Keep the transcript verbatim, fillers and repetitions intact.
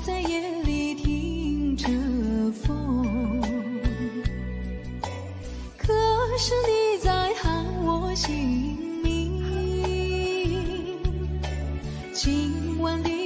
在夜里听着风，可是你在喊我姓名。今晚的